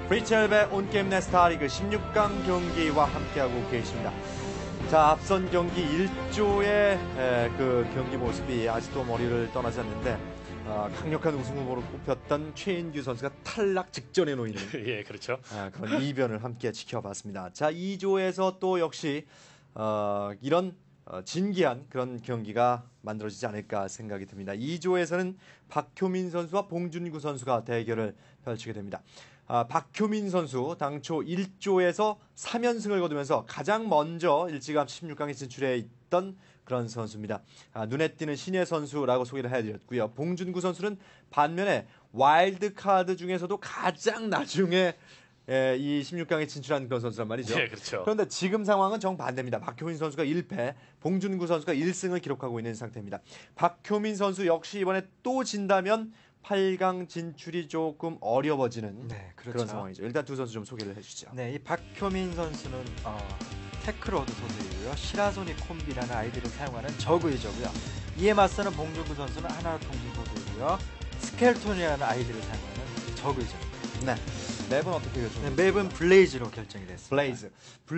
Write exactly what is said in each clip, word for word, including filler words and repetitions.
프리첼베 온게임 내 스타리그 십육 강 경기와 함께하고 계십니다. 자, 앞선 경기 일 조의 에, 그 경기 모습이 아직도 머리를 떠나지 않는데 어, 강력한 우승 후보로 꼽혔던 최인규 선수가 탈락 직전에 놓이는 예, 그렇죠. 아, 그런 이변을 함께 지켜봤습니다. 자, 이 조에서 또 역시 어, 이런 어, 진기한 그런 경기가 만들어지지 않을까 생각이 듭니다. 이 조에서는 박효민 선수와 봉준구 선수가 대결을 펼치게 됩니다. 아, 박효민 선수 당초 일 조에서 삼 연승을 거두면서 가장 먼저 일찌감치 십육 강에 진출해 있던 그런 선수입니다. 아, 눈에 띄는 신예 선수라고 소개를 해드렸고요. 봉준구 선수는 반면에 와일드카드 중에서도 가장 나중에 예, 이 십육 강에 진출한 그런 선수란 말이죠. 예, 그렇죠. 그런데 지금 상황은 정반대입니다. 박효민 선수가 일 패, 봉준구 선수가 일 승을 기록하고 있는 상태입니다. 박효민 선수 역시 이번에 또 진다면 팔 강 진출이 조금 어려워지는 네, 그렇죠. 그런 상황이죠. 일단 두 선수 좀 소개를 해주시죠. 네, 이 박효민 선수는 어, 테크로드 소수이고요. 시라소니 콤비라는 아이디를 사용하는 저그이저고요. 이에 맞서는 봉준구 선수는 하나 통신 소수이고요. 스켈톤이라는 아이디를 사용하는 저그이저입니다. 네, 맵은 어떻게 결정? 네, 맵은 블레이즈로 결정이 됐습니다. 블레이즈.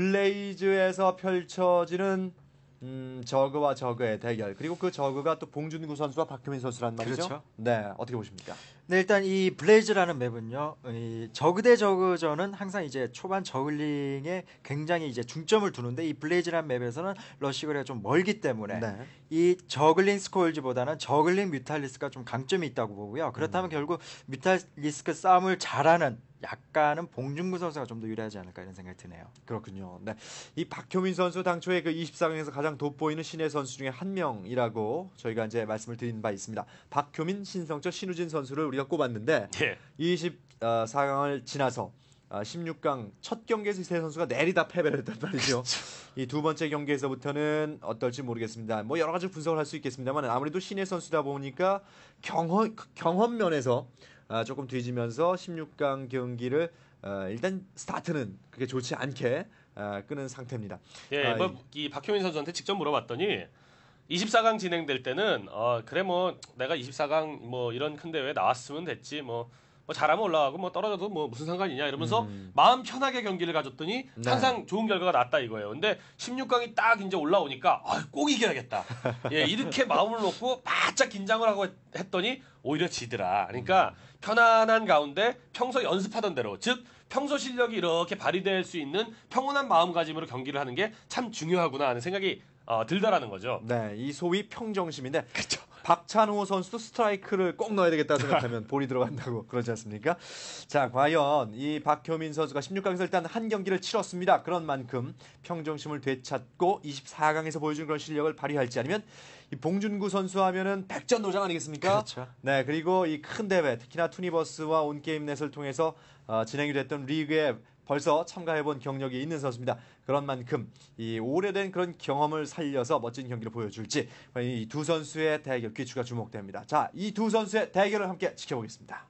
블레이즈에서 펼쳐지는 음, 저그와 저그의 대결. 그리고 그 저그가 또 봉준구 선수와 박효민 선수란 말이죠. 그렇죠. 네, 어떻게 보십니까? 네, 일단 이 블레이즈라는 맵은요, 이 저그 대 저그전은 항상 이제 초반 저글링에 굉장히 이제 중점을 두는데 이 블레이즈라는 맵에서는 러시거리가 좀 멀기 때문에 네. 이 저글링 스콜지보다는 저글링 뮤탈리스크가 좀 강점이 있다고 보고요. 그렇다면 음. 결국 뮤탈리스크 싸움을 잘하는 약간은 봉준구 선수가 좀 더 유리하지 않을까 이런 생각이 드네요. 그렇군요. 네, 이 박효민 선수 당초에 그 이십사 강에서 가장 돋보이는 신예 선수 중에 한 명이라고 저희가 이제 말씀을 드린 바 있습니다. 박효민, 신성철, 신우진 선수를 우리가 꼽았는데 예. 이십사 강을 지나서 십육 강 첫 경기에서 세 선수가 내리다 패배를 했단 말이죠. 이 두 번째 경기에서부터는 어떨지 모르겠습니다. 뭐 여러 가지 분석을 할 수 있겠습니다만 아무래도 신예 선수다 보니까 경험 경험 면에서 아, 조금 뒤지면서 십육 강 경기를 어, 일단 스타트는 그게 좋지 않게 어, 끄는 상태입니다. 예, 아, 뭐 이 박효민 선수한테 직접 물어봤더니 이십사 강 진행될 때는 어 그래 뭐 내가 이십사 강 뭐 이런 큰 대회에 나왔으면 됐지 뭐, 뭐 잘하면 올라가고 뭐 떨어져도 뭐 무슨 상관이냐 이러면서 음. 마음 편하게 경기를 가졌더니 네. 항상 좋은 결과가 났다 이거예요. 근데 십육 강이 딱 이제 올라오니까 아, 꼭 이겨야겠다. 예, 이렇게 마음을 놓고 바짝 긴장을 하고 했더니 오히려 지더라. 그러니까 음. 편안한 가운데 평소 연습하던 대로 즉 평소 실력이 이렇게 발휘될 수 있는 평온한 마음가짐으로 경기를 하는 게 참 중요하구나 하는 생각이 어, 들다라는 거죠. 네, 이 소위 평정심인데 그렇죠. 박찬호 선수도 스트라이크를 꼭 넣어야 되겠다 생각하면 볼이 들어간다고 그러지 않습니까? 자, 과연 이 박효민 선수가 십육 강에서 일단 한 경기를 치렀습니다. 그런 만큼 평정심을 되찾고 이십사 강에서 보여준 그런 실력을 발휘할지 아니면 이 봉준구 선수 하면은 백전노장 아니겠습니까? 그렇죠. 네, 그리고 이 큰 대회, 특히나 투니버스와 온게임넷을 통해서 어, 진행이 됐던 리그에 벌써 참가해본 경력이 있는 선수입니다. 그런 만큼 이 오래된 그런 경험을 살려서 멋진 경기를 보여줄지 이 두 선수의 대결 귀추가 주목됩니다. 자, 이 두 선수의 대결을 함께 지켜보겠습니다.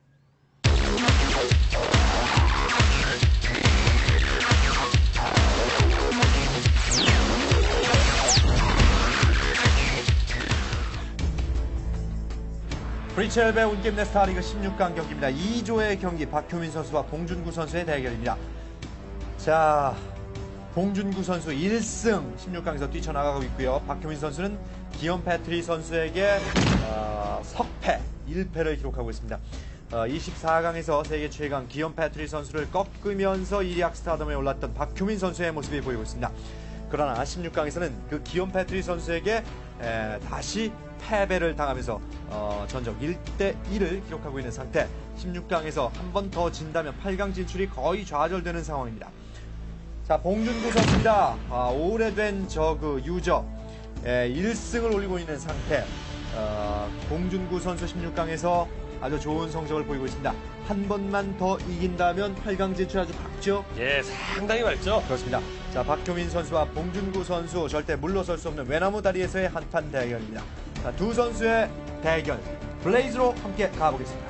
프리첼베 온게임 내 스타리그 십육 강 경기입니다. 이 조의 경기 박효민 선수와 봉준구 선수의 대결입니다. 자, 봉준구 선수 일 승 십육 강에서 뛰쳐나가고 있고요. 박효민 선수는 기욤 패트리 선수에게 어, 석패 일 패를 기록하고 있습니다. 어, 이십사 강에서 세계 최강 기욤 패트리 선수를 꺾으면서 일약 스타덤에 올랐던 박효민 선수의 모습이 보이고 있습니다. 그러나 십육 강에서는 그 기욤 패트리 선수에게 에, 다시 패배를 당하면서 어, 전적 일 대 일을 기록하고 있는 상태. 십육 강에서 한 번 더 진다면 팔 강 진출이 거의 좌절되는 상황입니다. 자, 봉준구 선수입니다. 아, 오래된 저그 유저 에, 일 승을 올리고 있는 상태. 어, 봉준구 선수 십육 강에서 아주 좋은 성적을 보이고 있습니다. 한 번만 더 이긴다면 팔 강 진출 아주 밝죠? 예, 상당히 밝죠. 그렇습니다. 자, 박효민 선수와 봉준구 선수 절대 물러설 수 없는 외나무 다리에서의 한판 대결입니다. 자, 두 선수의 대결 블레이즈로 함께 가보겠습니다.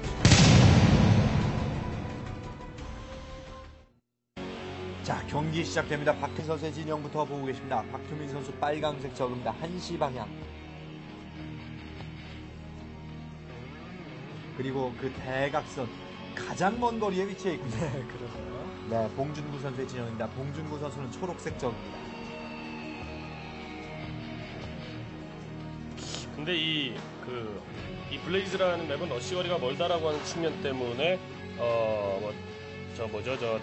경기 시작됩니다. 박효민 선수의 진영부터 보고 계십니다. 박효민 선수 빨강색 적입니다. 한 시 방향. 그리고 그 대각선 가장 먼 거리에 위치해 있군요. 네, 그러네요. 네, 봉준구 선수의 진영입니다. 봉준구 선수는 초록색 적입니다. 근데 이 그 이 블레이즈라는 맵은 러시거리가 멀다라고 하는 측면 때문에 어 뭐 저 뭐죠 저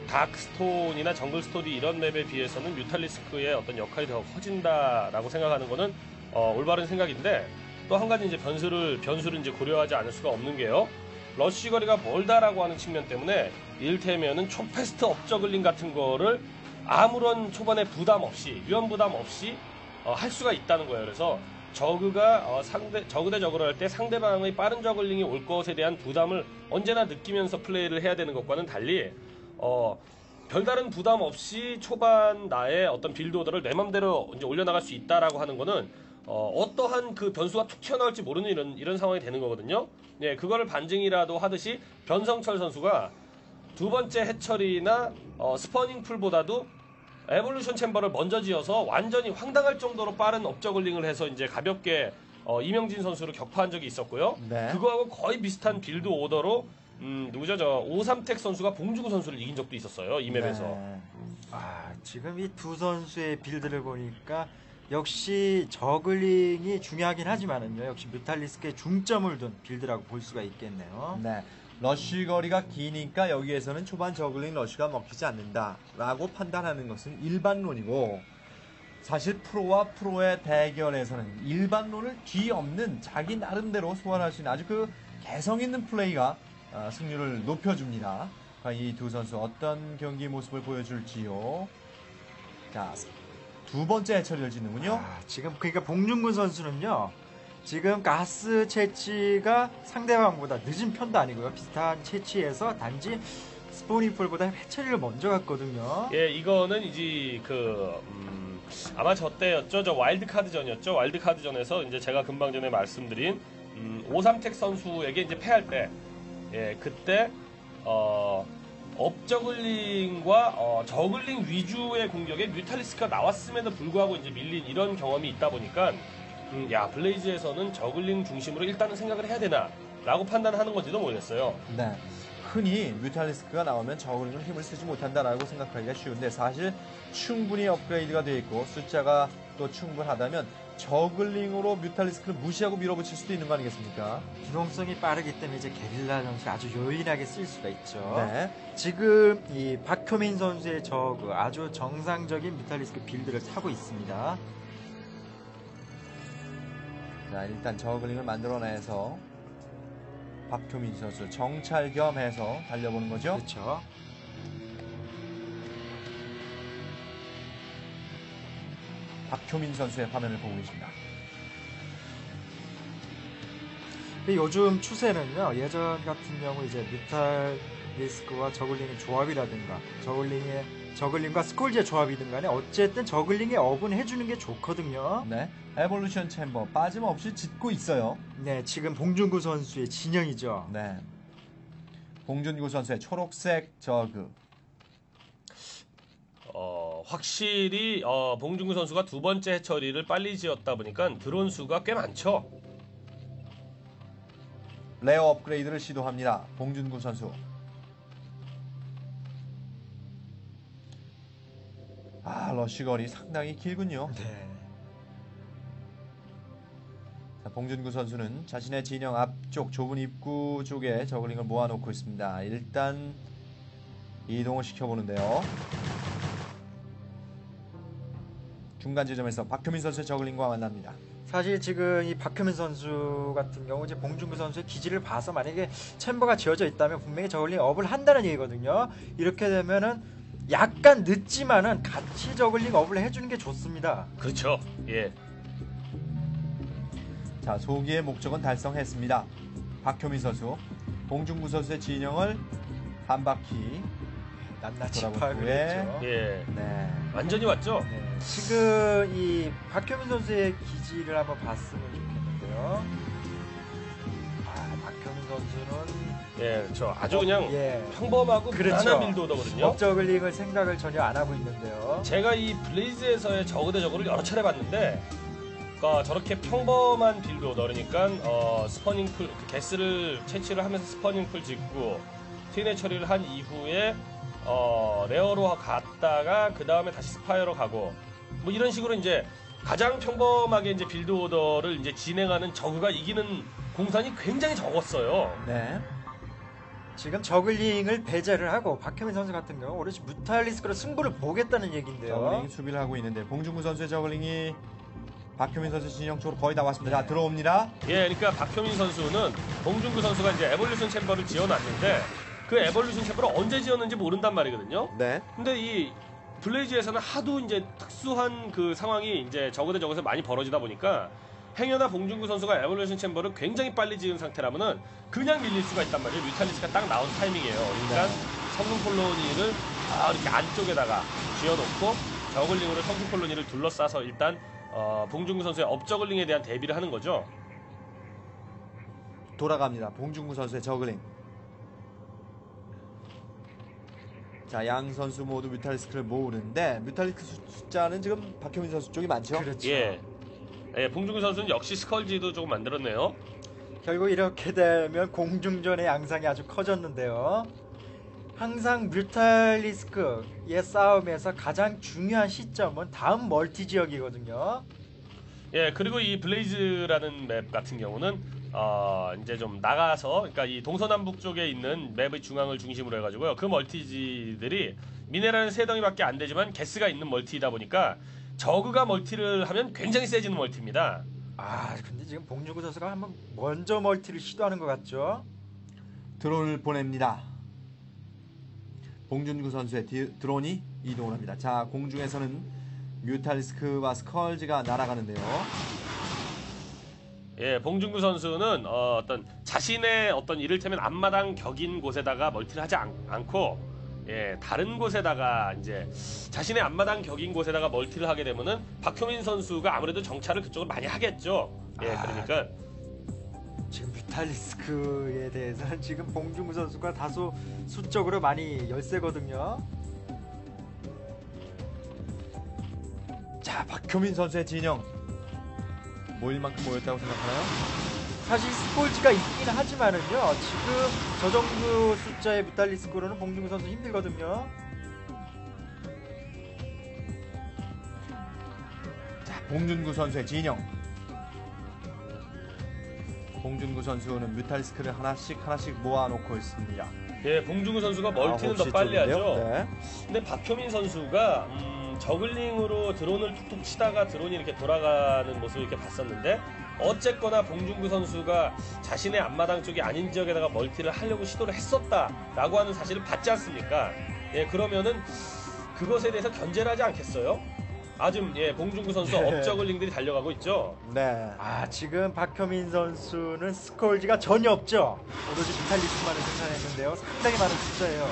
다크스톤이나 정글스톤이 이런 맵에 비해서는 뮤탈리스크의 어떤 역할이 더 커진다라고 생각하는 거는 어, 올바른 생각인데 또 한 가지 이제 변수를 변수를 이제 고려하지 않을 수가 없는 게요. 러시거리가 멀다라고 하는 측면 때문에 이를테면은 초패스트 업저글링 같은 거를 아무런 초반에 부담 없이 위험 부담 없이 어, 할 수가 있다는 거예요. 그래서 저그가 어, 상대 저그 대 저그를 할 때 상대방의 빠른 저글링이 올 것에 대한 부담을 언제나 느끼면서 플레이를 해야 되는 것과는 달리 어, 별다른 부담 없이 초반 나의 어떤 빌드 오더를 내 맘대로 이제 올려나갈 수 있다라고 하는 거는 어, 어떠한 그 변수가 툭 튀어나올지 모르는 이런 이런 상황이 되는 거거든요. 예, 그거를 반증이라도 하듯이 변성철 선수가 두 번째 해처리나 어, 스퍼닝 풀보다도 에볼루션 챔버를 먼저 지어서 완전히 황당할 정도로 빠른 업저글링을 해서 이제 가볍게 어, 이명진 선수를 격파한 적이 있었고요. 네. 그거하고 거의 비슷한 빌드 오더로 음, 누구죠? 저 오삼택 선수가 봉주구 선수를 이긴 적도 있었어요. 이 맵에서. 네. 아, 지금 이 두 선수의 빌드를 보니까 역시 저글링이 중요하긴 하지만은요. 역시 뮤탈리스크에 중점을 둔 빌드라고 볼 수가 있겠네요. 네. 러쉬 거리가 기니까 여기에서는 초반 저글링 러쉬가 먹히지 않는다라고 판단하는 것은 일반론이고 사실 프로와 프로의 대결에서는 일반론을 뒤엎는 자기 나름대로 소환할 수 있는 아주 그 개성 있는 플레이가 어, 승률을 높여줍니다. 이 두 선수 어떤 경기 모습을 보여줄지요. 자, 두 번째 해처리를 짓는군요. 아, 지금 그러니까 봉준근 선수는요. 지금 가스 채취가 상대방보다 늦은 편도 아니고요. 비슷한 채취에서 단지 스포니풀보다 해처리를 먼저 갔거든요. 예, 이거는 이제 그 음, 아마 저 때였죠. 저 와일드카드전이었죠. 와일드카드전에서 이제 제가 금방 전에 말씀드린 음, 오삼택 선수에게 이제 패할 때, 예, 그때 어, 업저글링과 어, 저글링 위주의 공격에 뮤탈리스크가 나왔음에도 불구하고 이제 밀린 이런 경험이 있다 보니까. 음, 야, 블레이즈에서는 저글링 중심으로 일단은 생각을 해야 되나 라고 판단하는 건지도 모르겠어요. 네. 흔히 뮤탈리스크가 나오면 저글링은 힘을 쓰지 못한다라고 생각하기가 쉬운데 사실 충분히 업그레이드가 되어 있고 숫자가 또 충분하다면 저글링으로 뮤탈리스크를 무시하고 밀어붙일 수도 있는 거 아니겠습니까? 기동성이 빠르기 때문에 이제 게릴라 전술을 아주 요인하게 쓸 수가 있죠. 네. 지금 이 박효민 선수의 저그 아주 정상적인 뮤탈리스크 빌드를 타고 있습니다. 자, 일단 저글링을 만들어내서 박효민 선수 정찰 겸해서 달려보는 거죠. 그렇죠. 박효민 선수의 화면을 보고 계십니다. 근데 요즘 추세는요. 예전 같은 경우 이제 뮤탈리스크와 저글링의 조합이라든가 저글링의 저글링과 스콜지의 조합이든 간에 어쨌든 저글링의 업은 해주는 게 좋거든요. 네. 에볼루션 챔버 빠짐없이 짓고 있어요. 네, 지금 봉준구 선수의 진영이죠. 네. 봉준구 선수의 초록색 저그. 어, 확실히 어, 봉준구 선수가 두 번째 해처리를 빨리 지었다 보니까 드론 수가 꽤 많죠. 레어 업그레이드를 시도합니다. 봉준구 선수. 아, 러쉬 거리 상당히 길군요. 네. 자, 봉준구 선수는 자신의 진영 앞쪽 좁은 입구 쪽에 저글링을 모아놓고 있습니다. 일단 이동을 시켜보는데요. 중간 지점에서 박효민 선수의 저글링과 만납니다. 사실 지금 이 박효민 선수 같은 경우 이제 봉준구 선수의 기지를 봐서 만약에 챔버가 지어져 있다면 분명히 저글링 업을 한다는 얘기거든요. 이렇게 되면은 약간 늦지만은 같이 저글링 업을 해주는 게 좋습니다. 그렇죠. 예. 자, 소기의 목적은 달성했습니다. 박효민 선수, 봉준구 선수의 진영을 한 바퀴 낱낱이 돌아본 파악을 후에 했죠. 예. 네. 완전히 왔죠. 네, 지금 이 박효민 선수의 기지를 한번 봤으면 좋겠는데요. 아, 박효민 선수는 예, 저 아주 그냥 예. 평범하고 그렇죠. 무난한 빌드오더거든요. 업저글링을 생각을 전혀 안 하고 있는데요. 제가 이 블레이즈에서의 저그 대 저그를 여러 차례 봤는데, 그러니까 저렇게 평범한 빌드오더, 그러니까 어, 스퍼닝 풀, 그 게스를 채취를 하면서 스퍼닝 풀 짓고 트윈의 처리를 한 이후에 어, 레어로 갔다가 그 다음에 다시 스파이어로 가고 뭐 이런 식으로 이제 가장 평범하게 이제 빌드 오더를 이제 진행하는 저그가 이기는 공산이 굉장히 적었어요. 네. 지금 저글링을 배제를 하고 박효민 선수 같은 경우 오로지 뮤탈리스크로 승부를 보겠다는 얘기인데요. 저글링이 수비를 하고 있는데 봉준구 선수의 저글링이 박효민 선수 진영 쪽으로 거의 다 왔습니다. 자, 들어옵니다. 예, 그러니까 박효민 선수는 봉준구 선수가 이제 에볼루션 챔버를 지어놨는데 그 에볼루션 챔버를 언제 지었는지 모른단 말이거든요. 네. 근데 이 블레이즈에서는 하도 이제 특수한 그 상황이 이제 저그 대 저그에서 많이 벌어지다 보니까 행여나 봉준구 선수가 에볼루션 챔버를 굉장히 빨리 지은 상태라면은 그냥 밀릴 수가 있단 말이에요. 뮤탈리스가 딱 나온 타이밍이에요. 그러니까 네. 성능 콜로니를 아, 이렇게 안쪽에다가 쥐어놓고 저글링으로 성능 콜로니를 둘러싸서 일단 어, 봉준구 선수의 업저글링에 대한 대비를 하는 거죠. 돌아갑니다. 봉준구 선수의 저글링. 자, 양 선수 모두 뮤탈리스크를 모으는데 뮤탈리스크 숫자는 지금 박효민 선수 쪽이 많죠? 그렇죠. 예. 예, 봉준구 선수는 역시 스컬지도 조금 만들었네요. 결국 이렇게 되면 공중전의 양상이 아주 커졌는데요. 항상 뮤탈리스크의 싸움에서 가장 중요한 시점은 다음 멀티 지역이거든요. 예, 그리고 이 블레이즈라는 맵 같은 경우는 어, 이제 좀 나가서, 그러니까 이 동서남북 쪽에 있는 맵의 중앙을 중심으로 해가지고요. 그 멀티지들이 미네랄은 세 덩이밖에 안 되지만 게스가 있는 멀티이다 보니까 저그가 멀티를 하면 굉장히 세지는 멀티입니다. 아, 근데 지금 봉준구 선수가 한번 먼저 멀티를 시도하는 것 같죠? 드론을 보냅니다. 봉준구 선수의 디, 드론이 이동을 합니다. 자, 공중에서는 뮤탈리스크와 스컬지가 날아가는데요. 예, 봉준구 선수는 어, 어떤 자신의 어떤 이를테면 앞마당 격인 곳에다가 멀티를 하지 않, 않고 예, 다른 곳에다가 이제 자신의 앞마당 격인 곳에다가 멀티를 하게 되면은 박효민 선수가 아무래도 정찰을 그쪽으로 많이 하겠죠. 예, 아, 그러니까 지금 뮤탈리스크에 대해서는 지금 봉준구 선수가 다소 수적으로 많이 열세거든요. 자, 박효민 선수의 진영. 모일 만큼 모였다고 생각하나요? 사실 스폴지가 있긴 하지만은요. 지금 저 정도 숫자의 뮤탈리스크로는 봉준구 선수 힘들거든요. 자, 봉준구 선수의 진영. 봉준구 선수는 뮤탈리스크를 하나씩 하나씩 모아놓고 있습니다. 예, 봉준구 선수가 멀티는 더 아홉 시 빨리 쪽인데요? 하죠. 네. 근데 박효민 선수가 음, 저글링으로 드론을 툭툭 치다가 드론이 이렇게 돌아가는 모습을 이렇게 봤었는데 어쨌거나 봉준구 선수가 자신의 앞마당 쪽이 아닌 지역에다가 멀티를 하려고 시도를 했었다라고 하는 사실을 봤지 않습니까? 예, 그러면은 그것에 대해서 견제를 하지 않겠어요? 아좀 예, 봉준구 선수 네. 업저글링들이 달려가고 있죠. 네. 아, 지금 박효민 선수는 스콜지가 전혀 없죠. 오로지 뮤탈리스크만을 생산했는데요. 상당히 많은 숫자예요.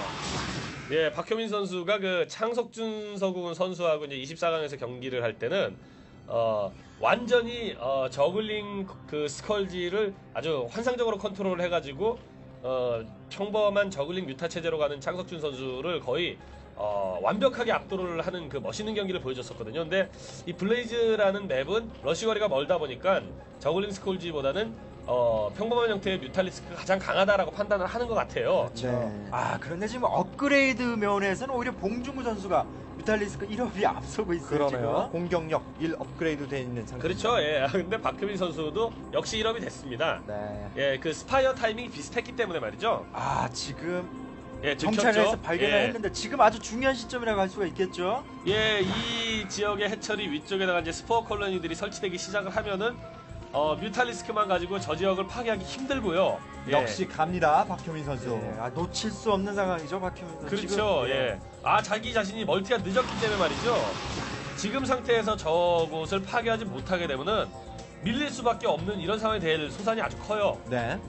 예, 박효민 선수가 그 창석준 서구군 선수하고 이제 이십사 강에서 경기를 할 때는 어 완전히 어 저글링 그 스컬지를 아주 환상적으로 컨트롤을 해가지고 어 평범한 저글링 뮤타 체제로 가는 창석준 선수를 거의 어 완벽하게 압도를 하는 그 멋있는 경기를 보여줬었거든요. 근데 이 블레이즈라는 맵은 러시 거리가 멀다 보니까 저글링 스컬지보다는 어, 평범한 형태의 뮤탈리스크가 가장 강하다라고 판단을 하는 것 같아요. 네. 아, 그런데 지금 업그레이드 면에서는 오히려 봉준구 선수가 뮤탈리스크 일 업이 앞서고 있어요. 그러네요. 지금. 공격력 일 업그레이드 돼 있는 상태. 그렇죠. 예. 근데 박효민 선수도 역시 일 업이 됐습니다. 네. 예, 그 스파이어 타이밍이 비슷했기 때문에 말이죠. 아, 지금 예, 정찰을 들켰죠? 해서 발견을 예. 했는데 지금 아주 중요한 시점이라고 할 수가 있겠죠. 예, 이 지역의 해처리 위쪽에다가 이제 스포어 콜로니들이 설치되기 시작을 하면은 어, 뮤탈리스크만 가지고 저 지역을 파괴하기 힘들고요. 예. 역시 갑니다. 박효민 선수. 예, 아, 놓칠 수 없는 상황이죠, 박효민 선수. 그렇죠. 지금, 예. 아, 자기 자신이 멀티가 늦었기 때문에 말이죠. 지금 상태에서 저곳을 파괴하지 못하게 되면은 밀릴 수밖에 없는 이런 상황이 될 소산이 아주 커요. 네.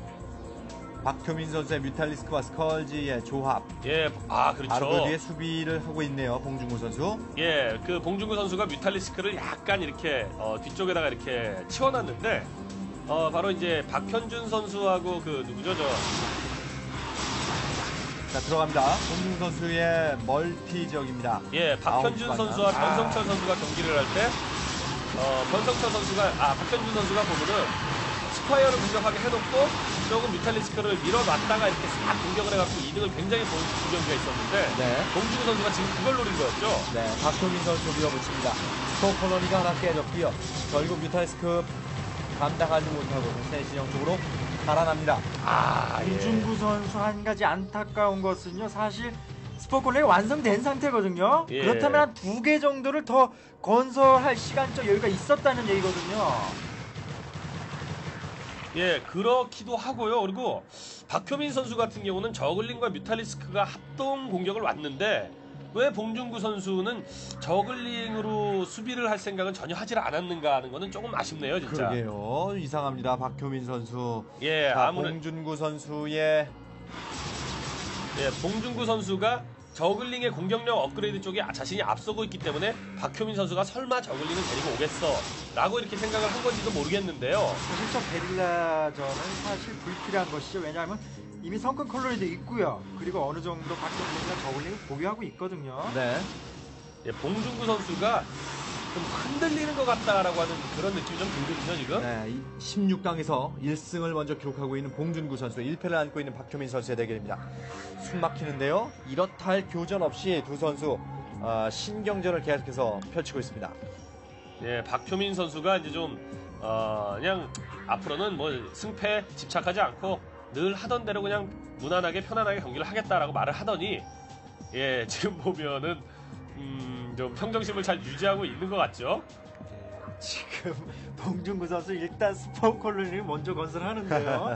박효민 선수의 뮤탈리스크와 스컬지의 조합. 예, 아, 바로 그 그렇죠. 뒤에 수비를 하고 있네요. 봉준구 선수. 예, 그 봉준구 선수가 뮤탈리스크를 약간 이렇게 어, 뒤쪽에다가 이렇게 치워놨는데 어, 바로 이제 박현준 선수하고 그 누구죠, 저 자, 들어갑니다. 봉준 선수의 멀티 지역입니다. 예, 박현준 아웃 선수와 방향. 변성철 선수가 경기를 할 때, 어, 변성철 선수가, 아, 박현준 선수가 보면은 스파이어를 공격하게 해놓고 조금 뮤탈리스크를 밀어놨다가 이렇게 싹 공격을 해갖고 이득을 굉장히 본 두 경기가 있었는데, 네. 봉준 선수가 지금 그걸 노린 거였죠. 네, 박효민 선수 밀어붙입니다. 스포콜로니가 하나 깨졌고요. 결국 뮤탈리스크 감당하지 못하고 새 진영 쪽으로 달아납니다. 아, 예. 이중구 선수 한 가지 안타까운 것은요. 사실 스포콜레이 완성된 상태거든요. 예. 그렇다면 한 두 개 정도를 더 건설할 시간적 여유가 있었다는 얘기거든요. 예, 그렇기도 하고요. 그리고 박효민 선수 같은 경우는 저글링과 뮤탈리스크가 합동 공격을 왔는데 왜 봉준구 선수는 저글링으로 수비를 할 생각은 전혀 하지 않았는가 하는 거는 조금 아쉽네요, 진짜. 그러게요. 이상합니다. 박효민 선수. 예, 자, 아무래도 봉준구 선수의 예, 봉준구 선수가 저글링의 공격력 업그레이드 쪽에 자신이 앞서고 있기 때문에 박효민 선수가 설마 저글링을 데리고 오겠어 라고 이렇게 생각을 한 건지도 모르겠는데요. 사실 저 베릴라전은 사실 불필요한 것이죠. 왜냐하면 이미 성큰 컬러리도 있고요. 그리고 어느 정도 박경민과 저글링을 보유하고 있거든요. 네. 예, 봉준구 선수가 좀 흔들리는 것 같다라고 하는 그런 느낌이 좀 들거든요, 지금. 네, 십육 강에서 일 승을 먼저 기록하고 있는 봉준구 선수, 일 패를 안고 있는 박효민 선수의 대결입니다. 숨 막히는데요. 이렇다 할 교전 없이 두 선수 어, 신경전을 계속해서 펼치고 있습니다. 예, 박효민 선수가 이제 좀, 어, 그냥 앞으로는 뭐 승패 집착하지 않고 늘 하던 대로 그냥 무난하게 편안하게 경기를 하겠다라고 말을 하더니, 예, 지금 보면은, 음, 좀 평정심을 잘 유지하고 있는 것 같죠? 지금 봉준구 선수 일단 스포 콜로니를 먼저 건설하는데요.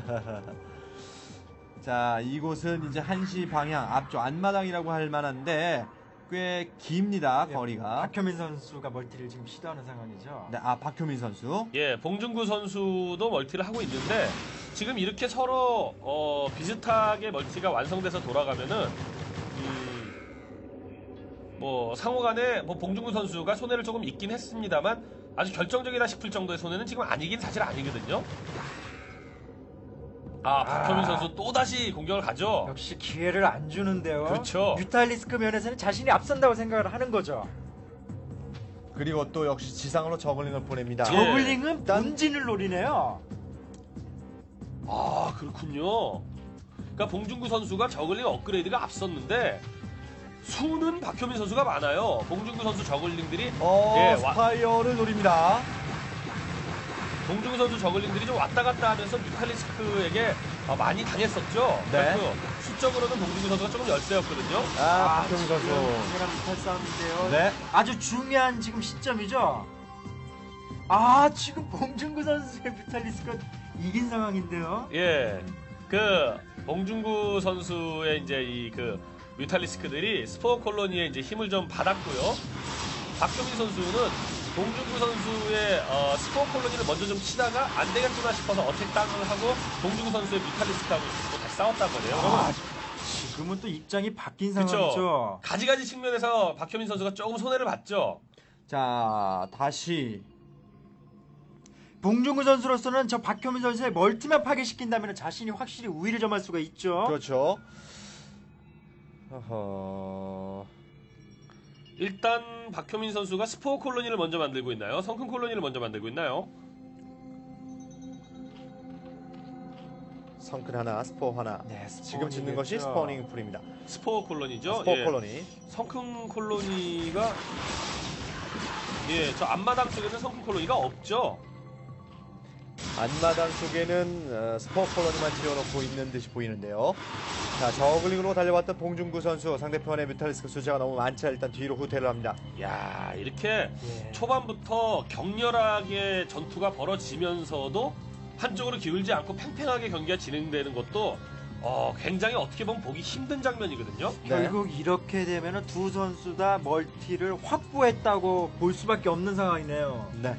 자, 이곳은 이제 한 시 방향 앞쪽 안마당이라고 할 만한데 꽤 깁니다, 거리가. 박효민 선수가 멀티를 지금 시도하는 상황이죠. 네, 아, 박효민 선수. 예, 봉준구 선수도 멀티를 하고 있는데, 지금 이렇게 서로, 어, 비슷하게 멀티가 완성돼서 돌아가면은, 음, 뭐, 상호 간에, 뭐, 봉준구 선수가 손해를 조금 입긴 했습니다만, 아주 결정적이다 싶을 정도의 손해는 지금 아니긴 사실 아니거든요. 아, 박효민 선수 또다시 공격을 가죠. 역시 기회를 안 주는데요. 그렇죠. 뮤탈리스크 면에서는 자신이 앞선다고 생각을 하는 거죠. 그리고 또 역시 지상으로 저글링을 보냅니다. 저- 저글링은 일단- 본진을 노리네요. 아, 그렇군요. 그러니까 봉준구 선수가 저글링 업그레이드가 앞섰는데, 수는 박효민 선수가 많아요. 봉준구 선수 저글링들이 어, 예, 와- 스파이어를 노립니다. 봉준구 선수 저글링들이 좀 왔다 갔다 하면서 뮤탈리스크에게 어, 많이 당했었죠. 네. 그래서 수적으로는 봉준구 선수가 조금 열세였거든요. 아, 박효민 선수. 강렬한 뮤탈 싸움인데요. 네. 아주 중요한 지금 시점이죠. 아, 지금 봉준구 선수의 뮤탈리스크가 이긴 상황인데요. 예, 그 봉준구 선수의 이제 이 그 뮤탈리스크들이 스포 콜로니에 이제 힘을 좀 받았고요. 박효민 선수는 봉준구 선수의 어, 스포 콜로니를 먼저 좀 치다가 안 되겠구나 싶어서 어택 땅을 하고 봉준구 선수의 뮤탈리스크하고 또 다시 싸웠단 말이에요. 아, 지금은 또 입장이 바뀐 상황이죠. 그렇죠. 가지가지 측면에서 박효민 선수가 조금 손해를 봤죠. 자, 다시. 봉준구 선수로서는 저 박효민 선수의 멀티만 파괴시킨다면 자신이 확실히 우위를 점할 수가 있죠. 그렇죠. 어허. 일단 박효민 선수가 스포 콜로니를 먼저 만들고 있나요? 성큰 콜로니를 먼저 만들고 있나요? 성큰 하나, 스포 하나. 네, 지금 짓는 것이 스포닝이겠죠. 스포닝 풀입니다. 스포 콜로니죠. 스포 예. 콜로니. 성큰 콜로니가 예, 저 앞마당 쪽에는 성큰 콜로니가 없죠. 안마당 쪽에는 어, 스포 콜로니만 지어놓고 있는 듯이 보이는데요. 자, 저글링으로 달려왔던 봉준구 선수, 상대편의 뮤탈리스크 숫자가 너무 많자 일단 뒤로 후퇴를 합니다. 야, 이렇게 예. 초반부터 격렬하게 전투가 벌어지면서도 한쪽으로 기울지 않고 팽팽하게 경기가 진행되는 것도 어, 굉장히 어떻게 보면 보기 힘든 장면이거든요. 네. 결국 이렇게 되면 두 선수 다 멀티를 확보했다고 볼 수밖에 없는 상황이네요. 네.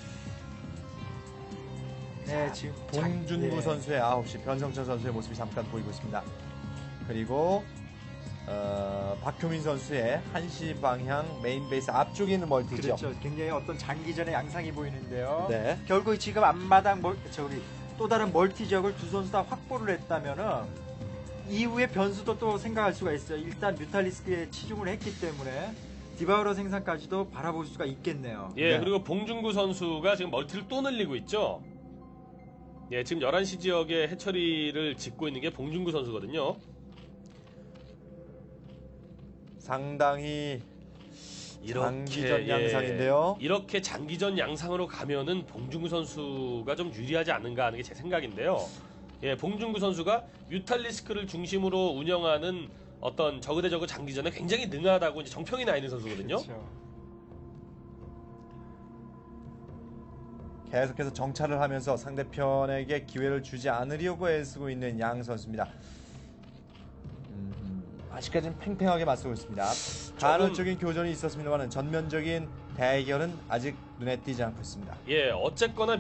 네, 지금 봉준구 자- 네. 선수의 아홉 시, 변성철 선수의 모습이 잠깐 보이고 있습니다. 그리고 어, 박효민 선수의 한시 방향 메인 베이스 앞쪽에 있는 멀티죠. 그렇죠. 굉장히 어떤 장기전의 양상이 보이는데요. 네. 결국 지금 앞마당 멀, 저기 또 다른 멀티 지역을 두 선수 다 확보를 했다면은 이후에 변수도 또 생각할 수가 있어요. 일단 뮤탈리스크에 치중을 했기 때문에 디바우러 생산까지도 바라볼 수가 있겠네요. 예, 네. 그리고 봉준구 선수가 지금 멀티를 또 늘리고 있죠. 예, 지금 열한 시 지역에 해처리를 짓고 있는 게 봉준구 선수거든요. 상당히 장기전 예, 양상인데요. 이렇게 장기전 양상으로 가면은 봉준구 선수가 좀 유리하지 않은가 하는 게 제 생각인데요. 예, 봉준구 선수가 뮤탈리스크를 중심으로 운영하는 어떤 저그 대 저그 장기전에 굉장히 능하다고 이제 정평이 나 있는 선수거든요. 그렇죠. 계속해서 정찰을 하면서 상대편에게 기회를 주지 않으려고 애쓰고 있는 양 선수입니다. 음, 아직까지는 팽팽하게 맞서고 있습니다. 간헐적인 교전이 있었습니다만 전면적인 대결은 아직 눈에 띄지 않고 있습니다. 예, 어쨌거나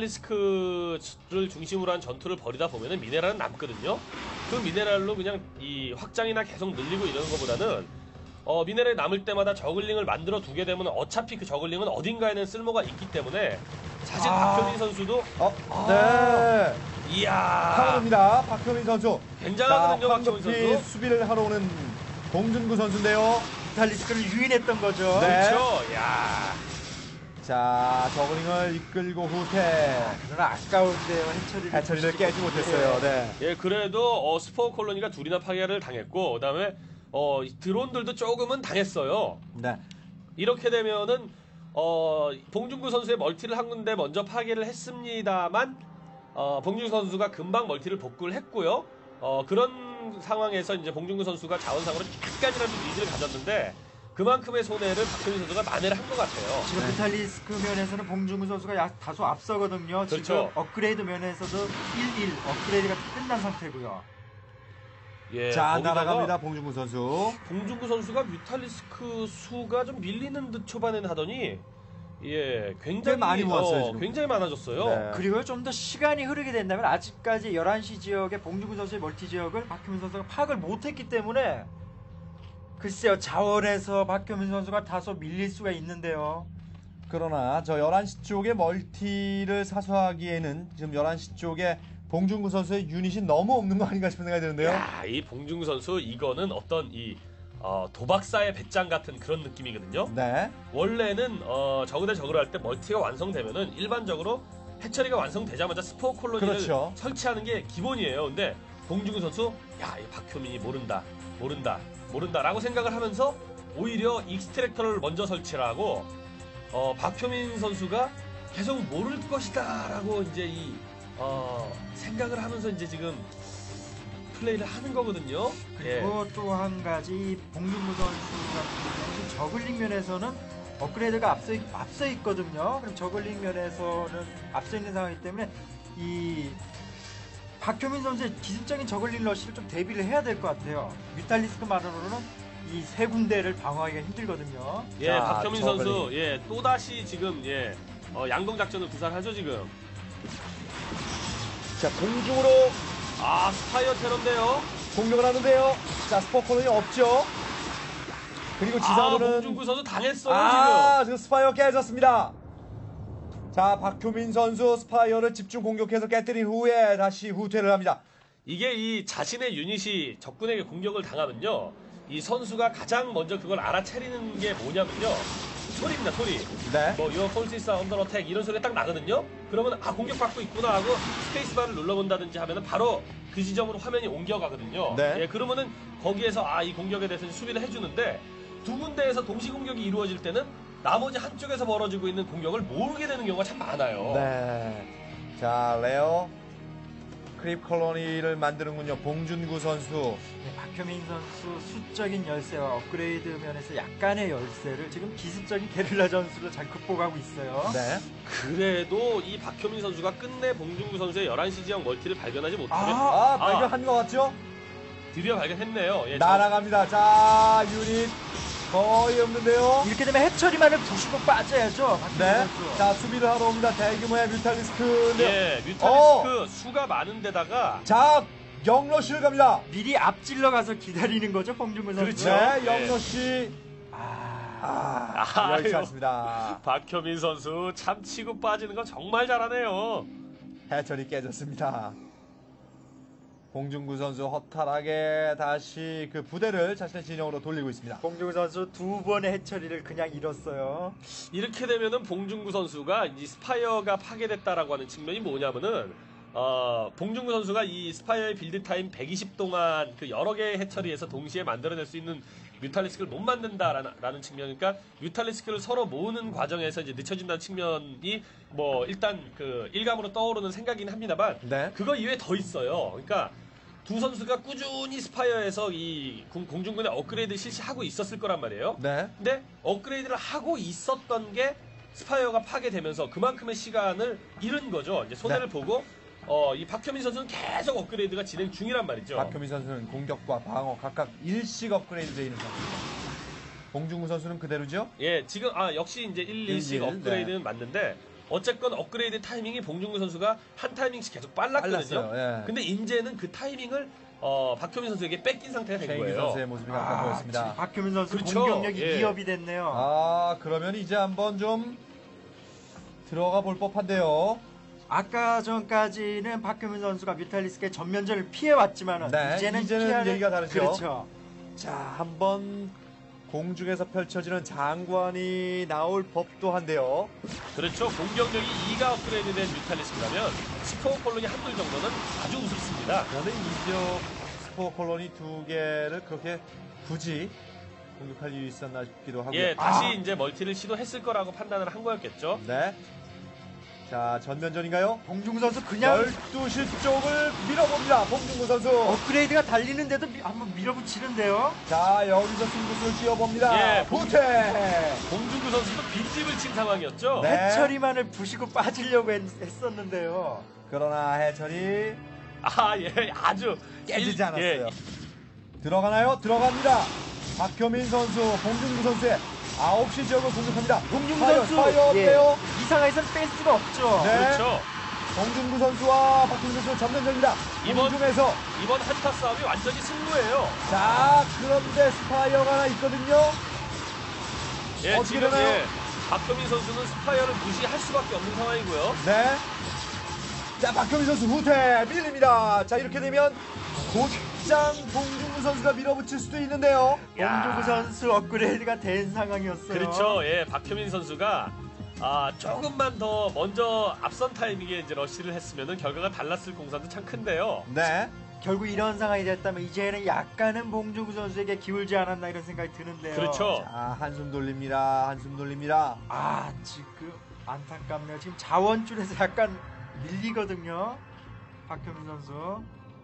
뮤탈리스크를 중심으로 한 전투를 벌이다 보면은 미네랄은 남거든요. 그 미네랄로 그냥 이 확장이나 계속 늘리고 이러는 것보다는 어, 미네랄이 남을 때마다 저글링을 만들어 두게 되면 어차피 그 저글링은 어딘가에는 쓸모가 있기 때문에 사실 아. 박효민 선수도 어, 아. 네. 이야 타오릅니다. 박효민 선수. 굉장하거든요, 자, 박효민 황급히 선수. 수비를 하러 오는 봉준구 선수인데요. 뮤탈리스크를 유인했던 거죠. 네. 그렇죠. 야. 자, 저글링을 이끌고 후퇴. 그러나 아까운데요. 해처리를 해처리를 깨지 못했어요. 네. 예, 그래도 어, 스포 콜로니가 둘이나 파괴를 당했고 그다음에 어, 이 드론들도 조금은 당했어요. 네. 이렇게 되면은 어, 봉준구 선수의 멀티를 한 군데 먼저 파괴를 했습니다만 어, 봉준구 선수가 금방 멀티를 복구를 했고요. 어, 그런 상황에서 이제 봉준구 선수가 자원상으로 약간이라도 리드를 가졌는데 그만큼의 손해를 박효민 선수가 만회를 한 것 같아요. 지금 네. 뮤탈리스크 면에서는 봉준구 선수가 약 다소 앞서거든요. 지금 그렇죠. 업그레이드 면에서도 일 일 업그레이드가 끝난 상태고요. 예, 자, 거기다가 날아갑니다. 봉준구 선수. 봉준구 선수가 뮤탈리스크 수가 좀 밀리는 듯 초반에는 하더니 예, 굉장히 꽤 많이 모았어요, 어, 지금. 굉장히 많아졌어요. 네. 그리고 좀 더 시간이 흐르게 된다면 아직까지 열한 시 지역의 봉준구 선수의 멀티 지역을 박효민 선수가 파악을 못했기 때문에 글쎄요, 자원에서 박효민 선수가 다소 밀릴 수가 있는데요. 그러나 저 열한 시 쪽에 멀티를 사수하기에는 지금 열한 시 쪽에 봉준구 선수의 유닛이 너무 없는 거 아닌가 싶은 생각이 드는데요. 야, 이 봉준구 선수 이거는 어떤 이 어, 도박사의 배짱 같은 그런 느낌이거든요. 네. 원래는 어, 저그대 저그를 할 때 멀티가 완성되면은 일반적으로 해처리가 완성되자마자 스포 콜로니를 그렇죠. 설치하는 게 기본이에요. 근데 봉준구 선수 야, 이 박효민이 모른다, 모른다, 모른다라고 생각을 하면서 오히려 익스트랙터를 먼저 설치를 하고 어, 박효민 선수가 계속 모를 것이다라고 이제 이 어, 생각을 하면서 이제 지금 플레이를 하는 거거든요. 예. 그리고 또 한 가지 봉준구 선수 같은 경우는 저글링 면에서는 업그레이드가 앞서, 있- 앞서 있거든요. 그럼 저글링 면에서는 앞서 있는 상황이기 때문에 이 박효민 선수의 기습적인 저글링 러시를 좀 대비를 해야 될 것 같아요. 뮤탈리스크만으로는 이 세 군데를 방어하기가 힘들거든요. 예, 자, 박효민 저글링. 선수, 예, 또다시 지금, 예, 어, 양동 작전을 구사하죠, 지금. 자, 공중으로 아, 스파이어 테러인데요. 공격을 하는데요. 자, 스포커는 없죠. 그리고 아, 지상으로는 봉준구 선수 당했어요, 아, 지금. 지금 스파이어 깨졌습니다. 자, 박효민 선수 스파이어를 집중 공격해서 깨뜨린 후에 다시 후퇴를 합니다. 이게 이 자신의 유닛이 적군에게 공격을 당하면요. 이 선수가 가장 먼저 그걸 알아차리는 게 뭐냐면요. 소리입니다, 소리. 네. 뭐, your forces are under attack 이런 소리가 딱 나거든요. 그러면 아, 공격받고 있구나 하고 스페이스바를 눌러본다든지 하면은 바로 그 지점으로 화면이 옮겨가거든요. 네. 예, 그러면은 거기에서 아, 이 공격에 대해서 수비를 해주는데 두 군데에서 동시 공격이 이루어질 때는 나머지 한쪽에서 벌어지고 있는 공격을 모르게 되는 경우가 참 많아요. 네. 자, 레어 크립 콜로니를 만드는군요. 봉준구 선수. 네, 박효민 선수 수적인 열세와 업그레이드 면에서 약간의 열세를 지금 기습적인 게릴라 전술로 잘 극복하고 있어요. 네. 그래도 이 박효민 선수가 끝내 봉준구 선수의 열한 시 지역 멀티를 발견하지 못하면 아, 발견한 것 같죠? 드디어 발견했네요. 예, 저- 날아갑니다. 자, 유닛 거의 없는데요. 이렇게 되면 해처리만을 부수고 빠져야죠. 박효민 네. 선수. 자, 수비를 하러 옵니다. 대규모의 뮤탈리스크. 예, 뮤탈리스크 어. 수가 많은 데다가 자, 영러시를 갑니다. 미리 앞질러 가서 기다리는 거죠, 봉준구 선수. 그렇죠. 네, 네. 영러시. 아, 아, 여의치 아유. 않습니다. 박효민 선수 참 치고 빠지는 거 정말 잘하네요. 해철이 깨졌습니다. 봉준구 선수 허탈하게 다시 그 부대를 자신의 진영으로 돌리고 있습니다. 봉준구 선수 두 번의 해처리를 그냥 잃었어요. 이렇게 되면은 봉준구 선수가 이 스파이어가 파괴됐다라고 하는 측면이 뭐냐면은 어, 봉준구 선수가 이 스파이어의 빌드 타임 백이십 동안 그 여러 개의 해처리에서 동시에 만들어낼 수 있는 뮤탈리스크를 못 만든다라는 라는 측면, 그러니까 뮤탈리스크를 서로 모으는 과정에서 이제 늦춰진다는 측면이 뭐 일단 그 일감으로 떠오르는 생각이긴 합니다만 네. 그거 이외에 더 있어요. 그러니까 두 선수가 꾸준히 스파이어에서 이 공- 공중군의 업그레이드 실시하고 있었을 거란 말이에요. 네. 근데 업그레이드를 하고 있었던 게 스파이어가 파괴되면서 그만큼의 시간을 잃은 거죠. 이제 손해를 네. 보고 어, 이 박효민 선수는 계속 업그레이드가 진행 중이란 말이죠. 박효민 선수는 공격과 방어 각각 일씩 업그레이드 되어 있는 선수입니다. 봉준구 선수는 그대로죠? 예, 지금 아 역시 이제 일, 일씩 일, 업그레이드는 맞는데 어쨌건 업그레이드 타이밍이 봉준구 선수가 한 타이밍씩 계속 빨랐거든요. 빨랐어요, 예. 근데 이제는 그 타이밍을 어, 박효민 선수에게 뺏긴 상태가 된 최인규 거예요. 선수의 모습이 약간 보였습니다. 지금 박효민 선수 그렇죠. 공격력이 예. 위협이 됐네요. 아, 그러면 이제 한번 좀 들어가 볼 법한데요. 아까 전까지는 박효민 선수가 뮤탈리스크의 전면전을 피해왔지만 네, 이제는, 이제는 피하는- 얘기가 다르죠. 그렇죠. 자, 한번 공중에서 펼쳐지는 장관이 나올 법도 한데요. 그렇죠. 공격력이 이가 업그레이드된 뮤탈리스크라면 스코어 콜론이 한둘 정도는 아주 우습습니다. 저는 이지역 스포 콜로니 두 개를 그렇게 굳이 공격할 이유 있었나 싶기도 하고요. 예, 다시 아. 이제 멀티를 시도했을 거라고 판단을 한 거였겠죠. 네. 자, 전면전인가요? 봉준구 선수 그냥 열두 시 쪽을 밀어봅니다. 봉준구 선수. 업그레이드가 달리는데도 미- 한번 밀어붙이는데요. 자, 여기서 승부수를 띄워봅니다. 예, 봉- 후퇴. 봉준구 선수도 빈집을 친 상황이었죠. 네. 해처리만을 부시고 빠지려고 했, 었는데요 그러나 해철이 아, 예, 아주 깨지지 일- 않았어요. 예, 들어가나요? 들어갑니다. 박효민 선수, 봉준구 선수의 아홉 시 지역을 공격합니다. 봉준구 파이어, 선수 파이어 어때요? 이 상황에서는 뺄 수가 없죠. 네. 그렇죠. 봉준구 선수와 박효민 선수 전면전입니다. 이번- 공중에서 이번 한타 싸움이 완전히 승부예요. 자, 그런데 스파이어가 하나 있거든요. 예, 어떻게 지금 되나요? 예, 박효민 선수는 스파이어를 무시할 수밖에 없는 상황이고요. 네. 자, 박효민 선수 후퇴 밀립니다. 자, 이렇게 되면 곧장 봉준구 선수가 밀어붙일 수도 있는데요. 봉준구 선수 업그레이드가 된 상황이었어요. 그렇죠. 예, 박효민 선수가 아, 조금만 더 먼저 앞선 타이밍에 이제 러시를 했으면은 결과가 달랐을 공산도 참 큰데요. 네. 결국 이런 상황이 됐다면 이제는 약간은 봉준구 선수에게 기울지 않았나 이런 생각이 드는데요. 그렇죠. 자, 한숨 돌립니다. 한숨 돌립니다. 아, 지금 안타깝네요. 지금 자원줄에서 약간 밀리거든요. 박효민 선수.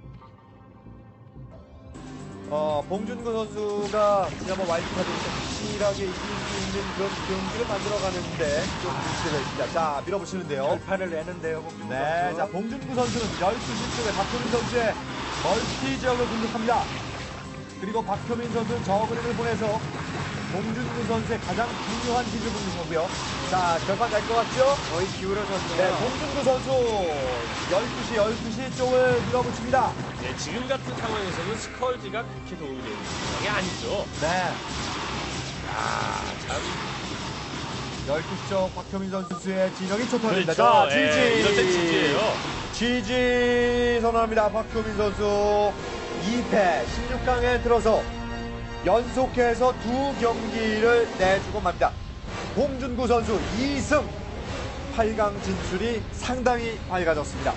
어, 봉준구 선수가 지난번 와일드카드에서 확실하게 이길 수 있는 그런 경기를 만들어가는데 좀 문제가 있습니다. 자, 밀어붙이는데요. 결판을 내는데요, 봉준구 네, 선수. 자, 봉준구 선수는 열두 시 쪽에 박효민 선수의 멀티 지역을 공격합니다. 그리고 박효민 선수는 저그링을 보내서 봉준구 선수의 가장 중요한 기술 공격하고요. 자, 결판 날 것 같죠? 거의 기울어졌네요. 네, 봉준구 선수 열두 시, 열두 시 쪽을 밀어붙입니다. 예, 지금 같은 상황에서는 스컬지가 그렇게 도움이 되는 상황이 아니죠. 네, 아, 참. 열두 시 쪽 박효민 선수의 진영이 초토화됩니다. 그렇죠. 자, 예, 지지. 이럴 땐 지지예요. 지지 선언합니다. 박효민 선수 이 패 십육 강에 들어서 연속해서 두 경기를 내주고 맙니다. 봉준구 선수 이 승 팔 강 진출이 상당히 밝아졌습니다.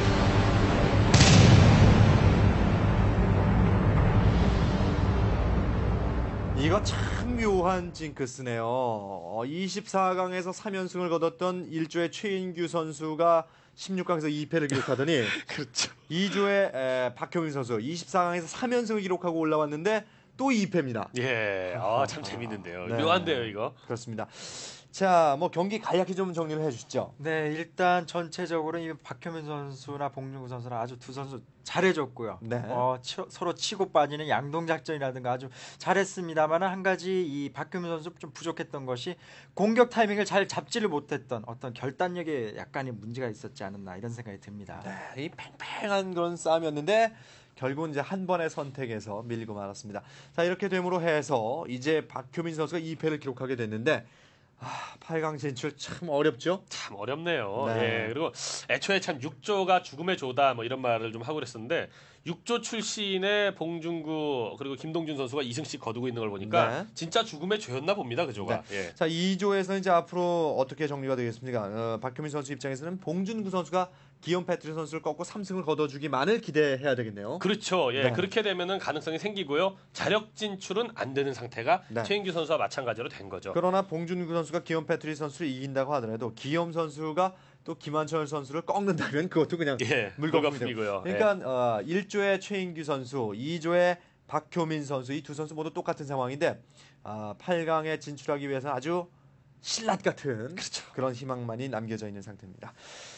이거 참 묘한 징크스네요. 어, 이십사 강에서 삼 연승을 거뒀던 일 조의 최인규 선수가 십육 강에서 이 패를 기록하더니 그렇죠. 이 조의 에, 박효민 선수 이십사 강에서 삼 연승을 기록하고 올라왔는데 또 이 패입니다. 예, 아, 참 재밌는데요. 네. 묘한데요, 이거. 그렇습니다. 자, 뭐 경기 간략히 좀 정리를 해주시죠. 네, 일단 전체적으로 이 박효민 선수나 봉준구 선수나 아주 두 선수 잘해줬고요. 네. 어, 치, 서로 치고 빠지는 양동 작전이라든가 아주 잘했습니다만 한 가지 이 박효민 선수 좀 부족했던 것이 공격 타이밍을 잘 잡지를 못했던 어떤 결단력에 약간의 문제가 있었지 않았나 이런 생각이 듭니다. 네, 이 팽팽한 그런 싸움이었는데 결국은 이제 한 번의 선택에서 밀리고 말았습니다. 자, 이렇게 됨으로 해서 이제 박효민 선수가 이 패를 기록하게 됐는데 아, 팔 강 진출 참 어렵죠? 참 어렵네요. 네. 예, 그리고 애초에 참 육 조가 죽음의 조다 뭐 이런 말을 좀 하고 그랬었는데 육 조 출신의 봉준구 그리고 김동준 선수가 이 승씩 거두고 있는 걸 보니까 네. 진짜 죽음의 조였나 봅니다. 그 조가. 예. 자, 이 조에서 이제 앞으로 어떻게 정리가 되겠습니까? 어, 박효민 선수 입장에서는 봉준구 선수가 기욤 패트리 선수를 꺾고 삼 승을 거둬주기만을 기대해야 되겠네요. 그렇죠. 예, 네. 그렇게 되면은 가능성이 생기고요. 자력 진출은 안 되는 상태가 네. 최인규 선수와 마찬가지로 된 거죠. 그러나 봉준구 선수가 기욤 패트리 선수를 이긴다고 하더라도 기욤 선수가 또 김한철 선수를 꺾는다면 그것도 그냥 예, 물거품이 되고. 물거품이고요. 그러니까 어, 일 조의 최인규 선수, 이 조의 박효민 선수 이 두 선수 모두 똑같은 상황인데 아, 팔 강에 진출하기 위해서 아주 신라 같은 그렇죠. 그런 희망만이 남겨져 있는 상태입니다.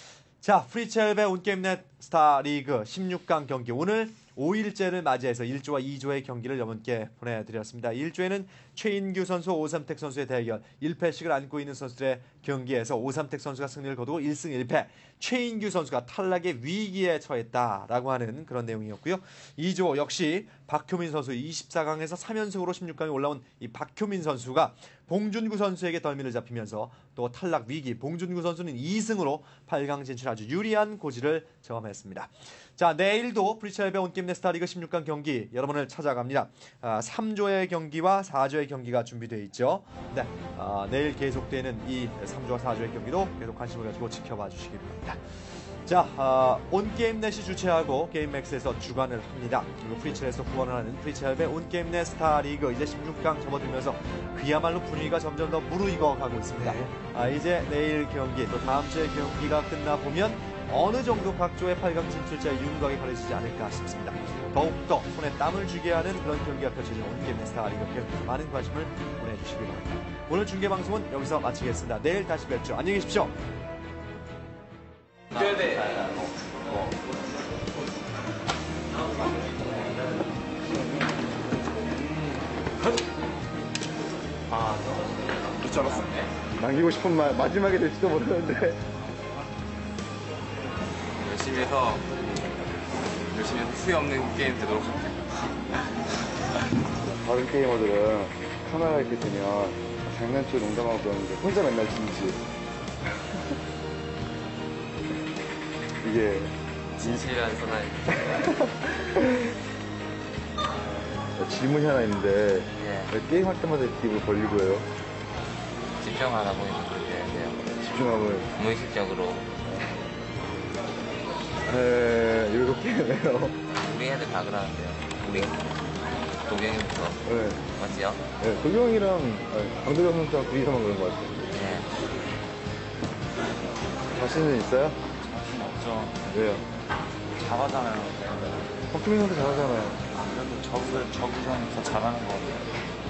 자, 프리첼베 온게임넷 스타리그 십육 강 경기 오늘 오 일째를 맞이해서 일 조와 이 조의 경기를 여러분께 보내드렸습니다. 일 조에는 최인규 선수, 오삼택 선수의 대결 일 패씩을 안고 있는 선수들의 경기에서 오삼택 선수가 승리를 거두고 일 승 일 패 최인규 선수가 탈락의 위기에 처했다라고 하는 그런 내용이었고요. 이 조 역시 박효민 선수 이십사 강에서 삼 연승으로 십육 강에 올라온 이 박효민 선수가 봉준구 선수에게 덜미를 잡히면서 또 탈락 위기 봉준구 선수는 이 승으로 팔 강 진출 아주 유리한 고지를 경험했습니다. 자, 내일도 프리첼베 온게임넷 스타리그 십육 강 경기 여러분을 찾아갑니다. 아, 삼 조의 경기와 사 조의 경기가 준비되어 있죠. 네, 아, 내일 계속되는 이 삼 조와 사 조의 경기도 계속 관심을 가지고 지켜봐 주시기 바랍니다. 자, 아, 온게임넷이 주최하고 게임맥스에서 주관을 합니다. 그리고 프리첼에서 후원을 하는 프리첼베 온게임넷 스타리그 이제 십육 강 접어들면서 그야말로 분위기가 점점 더 무르익어 가고 있습니다. 아, 이제 내일 경기 또 다음 주의 경기가 끝나보면 어느 정도 각 조의 팔 강 진출자의 윤곽이 가려지지 않을까 싶습니다. 더욱더 손에 땀을 쥐게 하는 그런 경기가 펼쳐지는 온게임넷 스타리그 경기 많은 관심을 보내주시기 바랍니다. 오늘 중계방송은 여기서 마치겠습니다. 내일 다시 뵙죠. 안녕히 계십시오. 네네. 아, 못 잡았어. 남기고 싶은 말 마지막에 될지도 모르는데. 열심히 해서 열심히 해서 후회 없는 게임 되도록 할게요. 다른 게이머들은 카메라 이렇게 되면 장난치고 농담하고 그러는데 혼자 맨날 진지. 이게 진실이라는 사나이. 질문이 하나 있는데 예. 왜 게임할 때마다 이렇게 입을 벌리고 해요? 집중하다 보니까 그렇게 돼요. 집중함을. 무의식적으로 에, 이렇게 해요. 우리 애들 다 그러는데요. 우리 도경이부터 네. 맞지요? 네, 도경이랑 아니, 강도경 선수랑 둘이서만 그런 것 같아요. 예. 자신은 있어요? 자신 없죠. 왜요? 잘하잖아요. 박주민 선수 잘하잖아요. 그래도 저그, 저그전이 더 잘하는 것 같아요.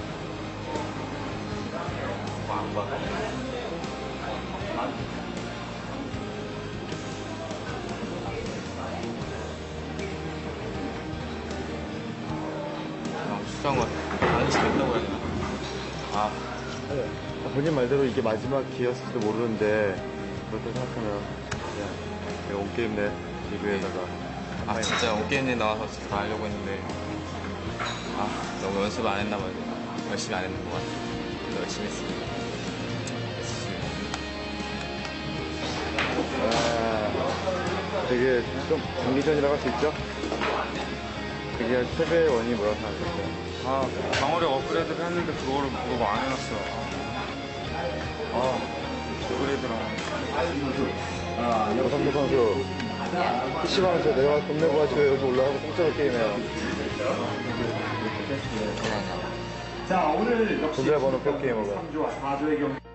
너무 수상한 안 시켰다고 해야 되나? 아, 네. 본인 말대로 이게 마지막 기회였을지도 모르는데 그렇게 생각하면 그냥 온게임넷 리뷰에다가 아 진짜 온게임에 나와서 진짜 다 하려고 했는데 아 너무 연습 안 했나 봐요. 열심히 안 했는 것 같아요. 근데 열심히 했습니다. 열심히. 아, 되게 좀 장기전이라고 할 수 있죠? 그게 패배의 원인이 뭐라고 생각하세요? 아, 방어력 업그레이드를 했는데 그거를 그거 안 해놨어요. 아, 업그레이드랑. 여성도 선수 피씨방에서 내가 돈 내고 가지고 여기 올라가고 공짜로 게임해요. 그냥 자, 오늘 역시 돈 잘 버는 프로게이머가. 삼 조와 사 조의 경기